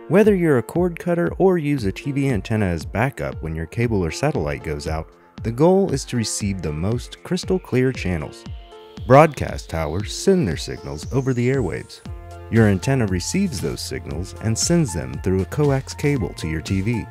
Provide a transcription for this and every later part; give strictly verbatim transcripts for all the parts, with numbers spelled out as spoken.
Whether you're a cord cutter or use a T V antenna as backup when your cable or satellite goes out, the goal is to receive the most crystal clear channels. Broadcast towers send their signals over the airwaves. Your antenna receives those signals and sends them through a coax cable to your T V.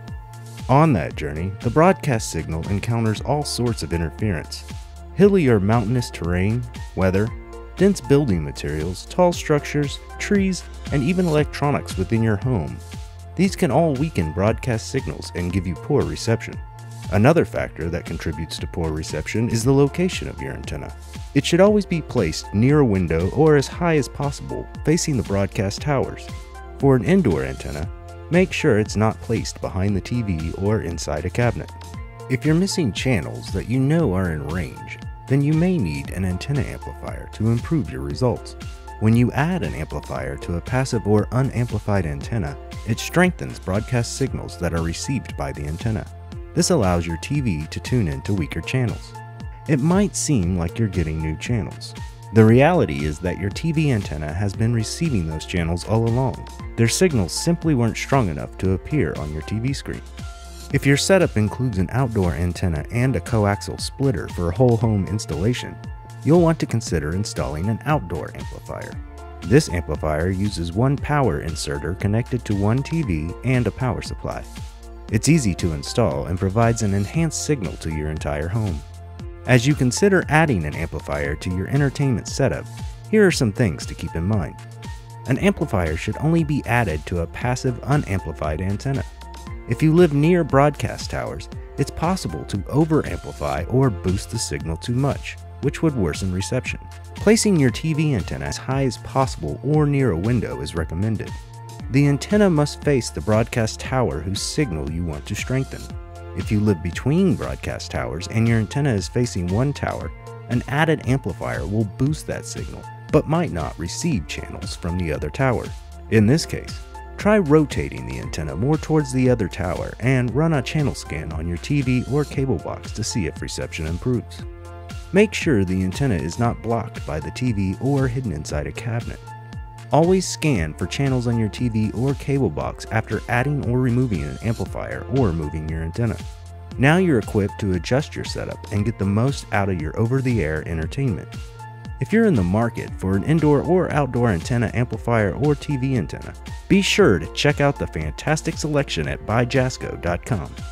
On that journey, the broadcast signal encounters all sorts of interference. Hilly or mountainous terrain, weather, dense building materials, tall structures, trees, and even electronics within your home. These can all weaken broadcast signals and give you poor reception. Another factor that contributes to poor reception is the location of your antenna. It should always be placed near a window or as high as possible, facing the broadcast towers. For an indoor antenna, make sure it's not placed behind the T V or inside a cabinet. If you're missing channels that you know are in range, then you may need an antenna amplifier to improve your results. When you add an amplifier to a passive or unamplified antenna, it strengthens broadcast signals that are received by the antenna. This allows your T V to tune into weaker channels. It might seem like you're getting new channels. The reality is that your T V antenna has been receiving those channels all along. Their signals simply weren't strong enough to appear on your T V screen. If your setup includes an outdoor antenna and a coaxial splitter for a whole home installation, you'll want to consider installing an outdoor amplifier. This amplifier uses one power inserter connected to one T V and a power supply. It's easy to install and provides an enhanced signal to your entire home. As you consider adding an amplifier to your entertainment setup, here are some things to keep in mind. An amplifier should only be added to a passive unamplified antenna. If you live near broadcast towers, it's possible to over-amplify or boost the signal too much, which would worsen reception. Placing your T V antenna as high as possible or near a window is recommended. The antenna must face the broadcast tower whose signal you want to strengthen. If you live between broadcast towers and your antenna is facing one tower, an added amplifier will boost that signal, but might not receive channels from the other tower. In this case, try rotating the antenna more towards the other tower and run a channel scan on your T V or cable box to see if reception improves. Make sure the antenna is not blocked by the T V or hidden inside a cabinet. Always scan for channels on your T V or cable box after adding or removing an amplifier or moving your antenna. Now you're equipped to adjust your setup and get the most out of your over-the-air entertainment. If you're in the market for an indoor or outdoor antenna amplifier or T V antenna, be sure to check out the fantastic selection at buy jasco dot com.